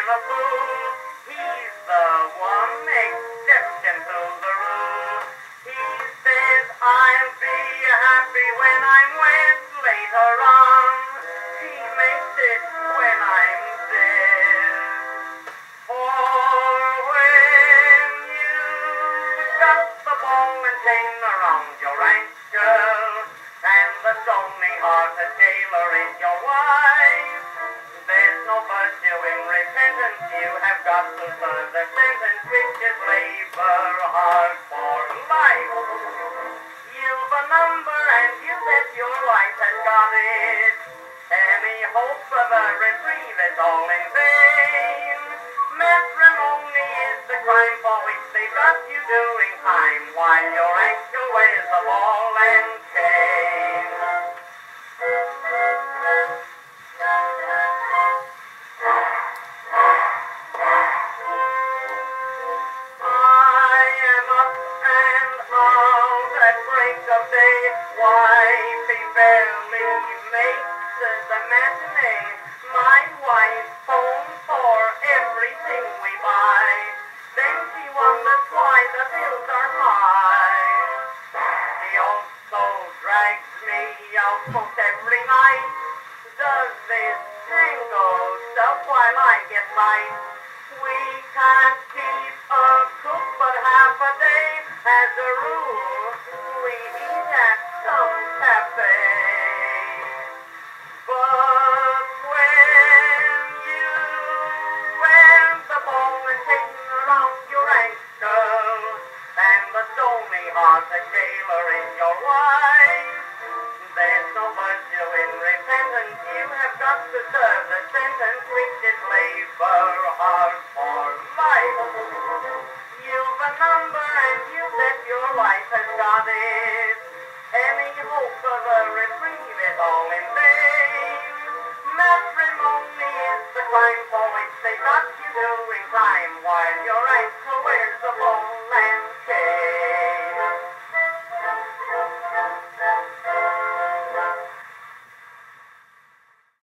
am a fool. He's the one exception to the rule. He says I'll be happy when I'm wed later on. He makes it when I'm dead. For when you've got the ball and chain around your ankle, and the stony-hearted jailer is your wife, there's no virtue in repentance. You have got to serve the sentence, which is labor hard for life. You've a number and you bet your life has got it. Any hope of a reprieve is all in vain. Matrimony is the crime for which they got you doing time, while your ankle wears a ball and chain. I am up and out at break of day. Wifey barely makes the matinee. My wife phones for everything we buy. Then she wonders why the bills are high. She also drags me out most every night. Does this tango stuff while I get light. We can't keep a cook but half a day. As a rule, we eat at some cafe. But when you wear the ball and chain around your ankle, and the stony-hearted jailer is your wife, there's no virtue in repentance. You have got to serve the sentence, which is labor hard for life. You've a number and you bet your life has got it. Any hope of a reprieve is all in vain. Matrimony is the crime for which they got you doing time, while your ankle wears a ball and chain.